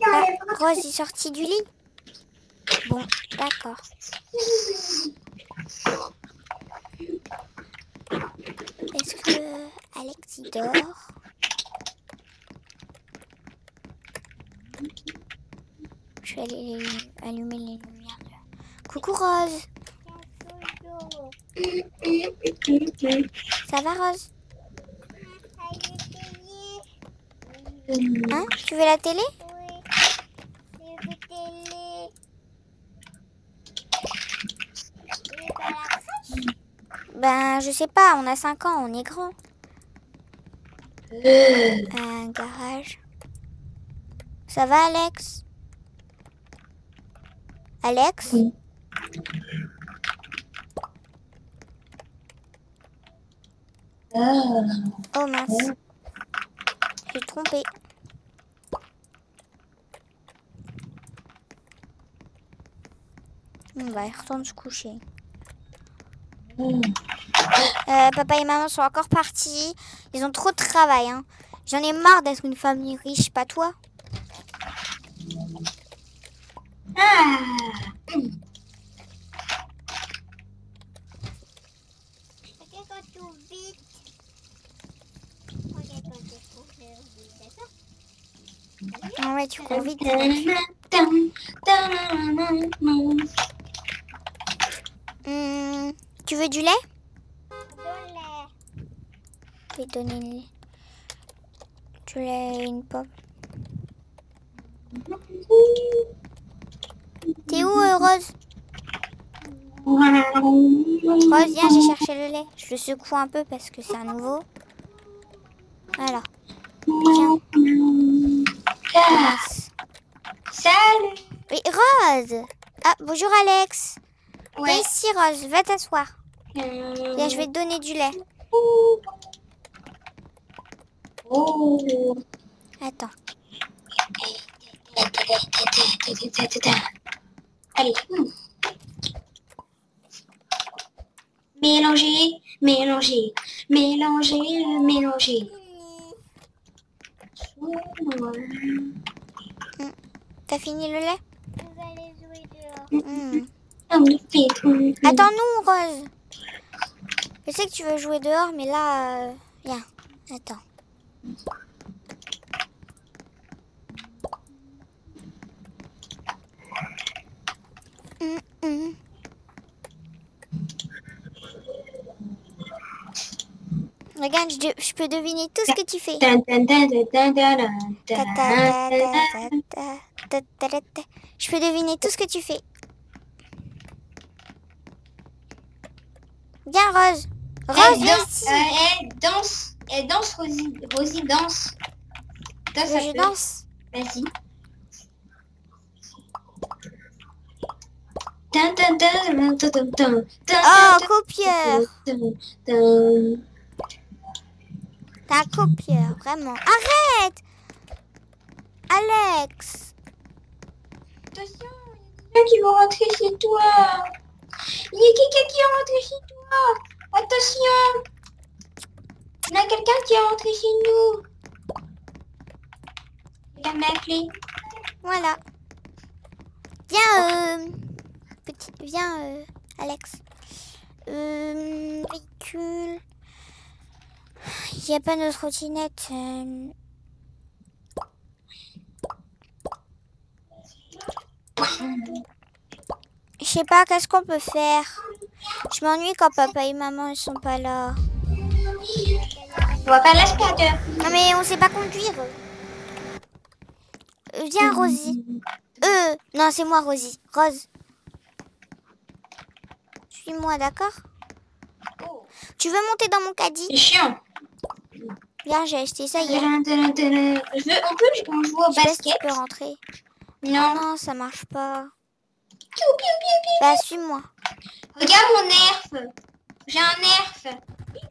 Ah, Rose est sortie du lit. Bon, d'accord. Est-ce que Alex y dort? Je vais aller allumer les lumières. Coucou Rose. Ça va Rose? Hein? Tu veux la télé? Ben, je sais pas, on a 5 ans, on est grand. Un garage. Ça va, Alex? Alex? Oui. Oh mince. J'ai trompé. Bah, il retourne se coucher. Papa et maman sont encore partis. Ils ont trop de travail. Hein. J'en ai marre d'être une famille riche, pas toi? Ah ouais, tu cours vite. Tu veux du lait? Je vais te donner du lait et une pomme. T'es où, Rose? Rose, viens, j'ai cherché le lait. Je le secoue un peu parce que c'est un nouveau. Voilà. Tiens. Salut. Oui, Rose. Ah, bonjour Alex. Ouais. Viens ici, Rose. Va t'asseoir. Viens, je vais te donner du lait. Oh. Attends. Allez. Mélanger, mélanger, mélanger, mélanger. T'as fini le lait? Vous allez jouer dehors. Attends-nous, Rose. Je sais que tu veux jouer dehors, mais là... Viens, attends. Regarde, je peux deviner tout ce que tu fais. Je peux deviner tout ce que tu fais. Viens, Rose. Rose, viens ici. Elle danse, Rosie. Rosie danse. Je danse. Vas-y. Oh, copieur. T'es un copieur, vraiment. Arrête! Alex! Attention, il y a quelqu'un qui va rentrer chez toi. Il y a quelqu'un qui est rentré chez toi. Attention. Il y a quelqu'un qui est rentré chez nous. Quelqu'un m'a appelé. Voilà. Viens, viens, Alex. Véhicule. Il n'y a pas de trottinette. Je sais pas, qu'est-ce qu'on peut faire? Je m'ennuie quand papa et maman ne sont pas là. On va faire l'aspirateur. Non mais on sait pas conduire. Viens, Rosie. Non, c'est moi, Rosie. Rose. Suis-moi, d'accord? Oh. Tu veux monter dans mon caddie? C'est chiant. Viens, j'ai acheté ça hier. On joue au Je sais pas si basket. tu peux rentrer. Non. Non, ça marche pas. Piou, piou, piou, piou. Bah, suis-moi. Regarde mon nerf. J'ai un nerf.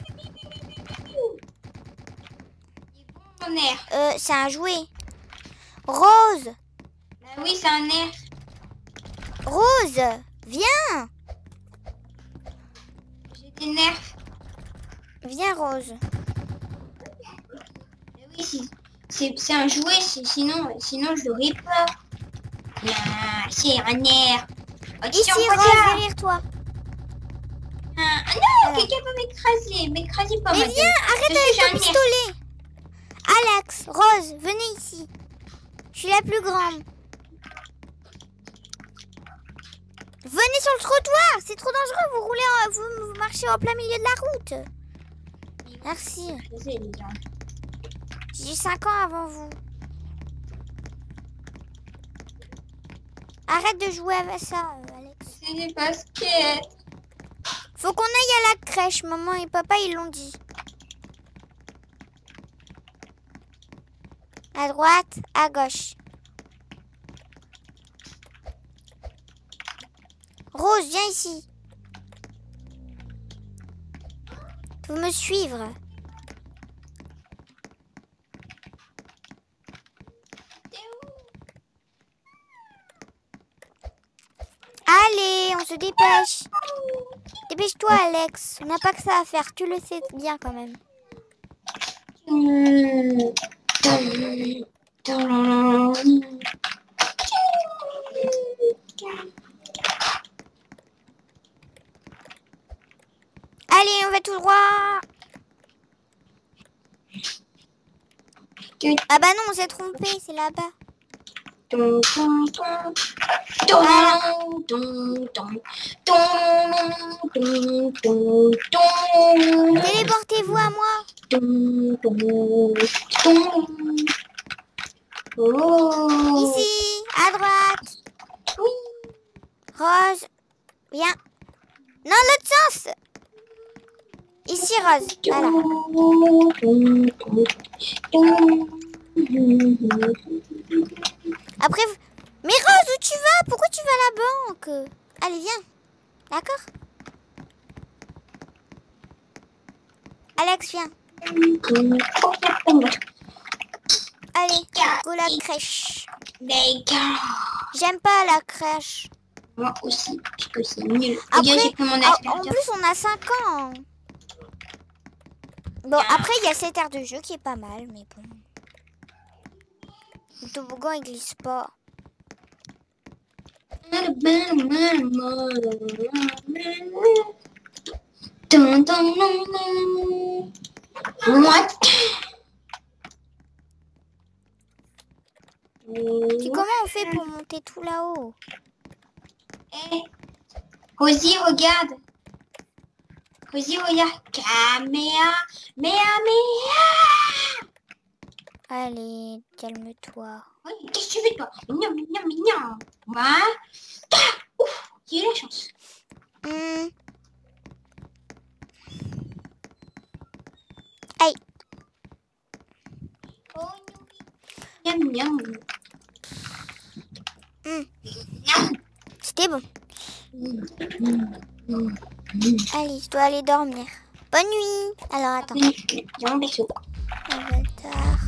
Il est bon mon nerf. C'est un jouet. Rose. Bah oui, c'est un nerf. Rose, viens. J'ai des nerfs. Viens, Rose. Bah oui, C'est un jouet, sinon je l'aurais pas. Ah, c'est un air. Oh, Ici, tiens, Rose, regarde. derrière toi. Ah, non, Voilà. quelqu'un peut m'écraser. M'écraser pas, Mais madame. viens, arrête Dessus, avec j'ai ton un nerf. pistolet. Alex, Rose, venez ici. Je suis la plus grande. Venez sur le trottoir, c'est trop dangereux, vous roulez, vous marchez en plein milieu de la route. Merci. J'ai 5 ans avant vous. Arrête de jouer avec ça, Alex. C'est des baskets. Faut qu'on aille à la crèche, maman et papa ils l'ont dit. À droite, à gauche. Rose, viens ici. Faut me suivre. Allez, on se dépêche. Dépêche-toi, Alex. On n'a pas que ça à faire. Tu le sais bien quand même. Allez, on va tout droit. Ah bah non, on s'est trompé. C'est là-bas. Téléportez-vous à moi. Oh. Ici, à droite. Oui. Rose, viens. Non, l'autre sens. Ici, Rose. Voilà. Après, mais Rose, où tu vas? Pourquoi tu vas à la banque? Allez, viens. D'accord? Alex, viens. Allez, go la crèche. J'aime pas la crèche. Moi aussi, parce que c'est nul. Après, Regarde, j'ai pris mon en aspirateur. plus, on a 5 ans. Bon, après, il y a cette aire de jeu qui est pas mal, mais bon. Le toboggan, il glisse pas. What? Puis comment on fait pour monter tout là-haut? Eh, Rosie, regarde. Rosie, regarde. Caméa, Allez, calme-toi. Oui, qu'est-ce que tu fais, toi? Mignon, mignon, mignon. Moi. Ouf, j'ai eu la chance. Aïe. Oh, miam, miam. C'était bon. Allez, je dois aller dormir. Bonne nuit. Alors, attends. Avatar.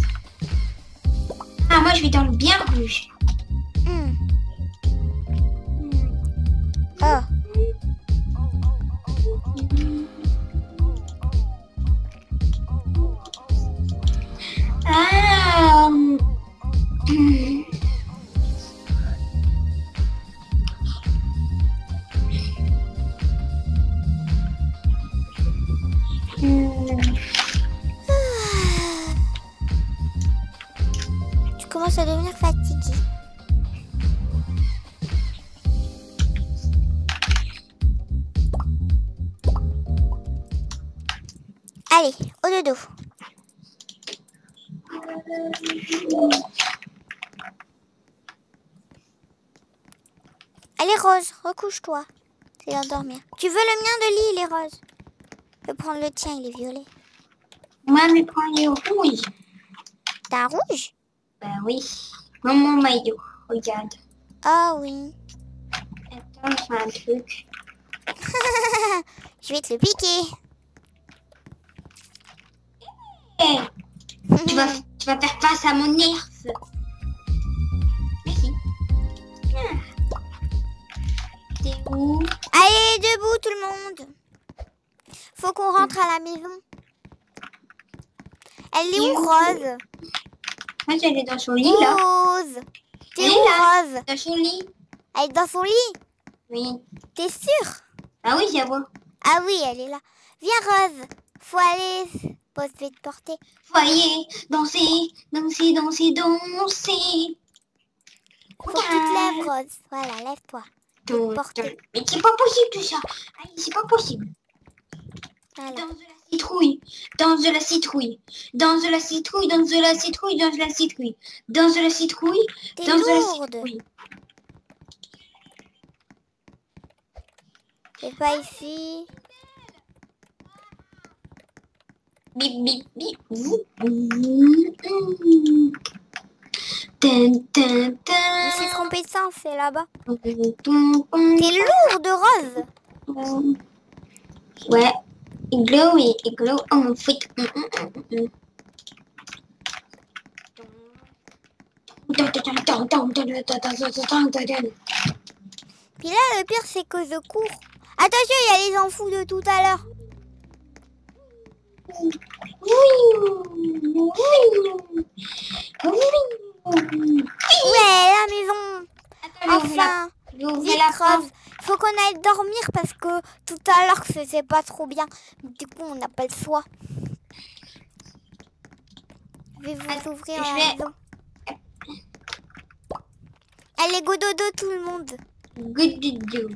Ah, moi, je vais dans le bien rouge. Oh. Ah. Tu commences à devenir fatigué. Allez, au dodo. Allez, Rose, recouche-toi. C'est l'heure de dormir. Tu veux le mien de lit, il est rose. Je vais prendre le tien, il est violet. Moi, mais prends les rouges. T'as un rouge? Bah oui. Mon maillot, regarde. Ah oui. Attends, je fais un truc. Je vais te le piquer. Hey, tu vas faire face à mon nerf. Merci. T'es où? Allez, debout tout le monde. Faut qu'on rentre à la maison. Elle est où, Rose? Moi, elle est dans son lit, là. Rose. T'es Elle où, est là. Rose? Dans son lit. Elle est dans son lit? Oui. T'es sûre? Ah oui, j'avoue. Ah oui, elle est là. Viens, Rose. Faut aller. Bon, je vais te porter. Voyez, danser, danser, danser, danser. Faut que tu te lèves, Rose. Voilà, lève-toi. Porter. Mais c'est pas possible tout ça. Aïe, c'est pas possible. Voilà. Danse de la citrouille, danse de la citrouille, danse de la citrouille, danse de la citrouille, danse de la citrouille, danse de la citrouille, T'es danse de la lourde. citrouille. C'est pas ici. Bip, bip, bip. Tin, tin, Je me suis tin. trompée de sens, c'est là-bas. T'es lourde, Rose. Ouais. Iglo en fait. Puis là, le pire, c'est que je cours. Attention, il y a les enfants de tout à l'heure. Ouais, la maison. Enfin, vite, Rose. Faut qu'on aille dormir parce que tout à l'heure, c'était pas trop bien. Du coup, on n'a pas le choix. Je vais vous ouvrir la maison. Allez, go dodo tout le monde. Good do.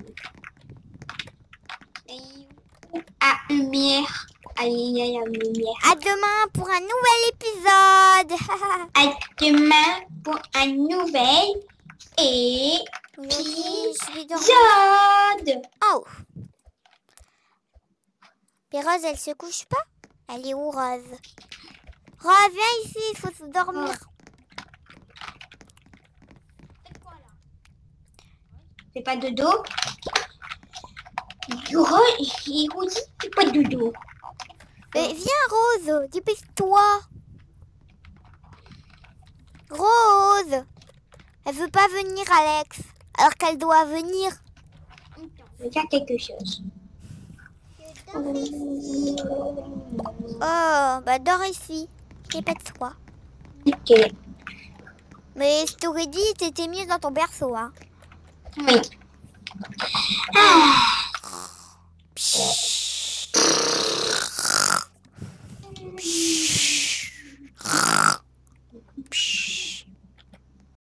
À lumière. Aïe, aïe, aïe, lumière. À demain pour un nouvel épisode. À demain pour un nouvel Aujourd'hui, je vais dormir. épisode. Oh. Et Rose, elle se couche pas? Elle est où, Rose? Rose, viens ici, il faut se dormir. C'est pas dodo. Et Rosie, c'est pas dodo. Mais viens, Rose, dépêche-toi. Rose, elle veut pas venir, Alex, alors qu'elle doit venir. Je vais faire quelque chose. Oh, bah dors ici. Répète-toi. Ok. Mais je t'aurais dit, t'étais mieux dans ton berceau, hein. Oui. Ah.